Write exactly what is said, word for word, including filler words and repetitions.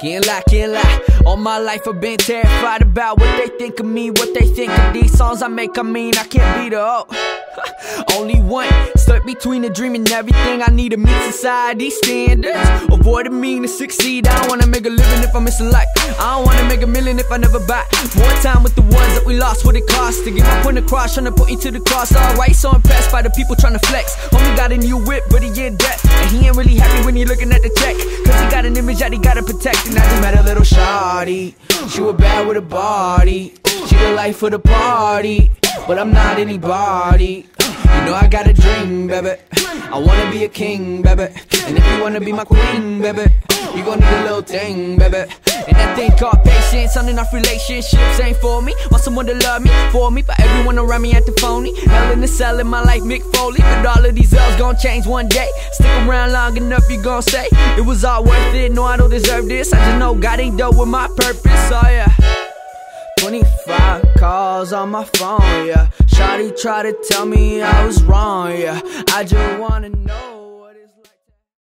Can't lie, can't lie. All my life I've been terrified about what they think of me, what they think of these songs I make. I mean, I can't be the oh. Only one, stuck between a dream and everything. I need to meet society standards, avoid the mean to succeed. I don't wanna make a living if I miss a life. I don't wanna make a million if I never buy more time with the ones that we lost. What it costs to get my point across, trying to put you to the cross. Alright, so impressed by the people trying to flex. Homie got a new whip, but he in debt, and he ain't really happy when he looking at the check, cause he got an image that he gotta protect. And I just met a little shawty, she was bad with a body, she the life of the party, but I'm not anybody. You know I got a dream, baby, I wanna be a king, baby, and if you wanna be my queen, baby, you gon' need a little thing, baby. And that thing called patience, on and off relationships ain't for me. Want someone to love me, for me, but everyone around me acting phony. Hell in the cell in my life, Mick Foley, but all of these L's gon' change one day. Stick around long enough, you gon' say it was all worth it. No, I don't deserve this, I just know God ain't done with my purpose, oh yeah. Twenty-five calls on my phone, yeah. Shawty tried to tell me I was wrong, yeah. I just wanna know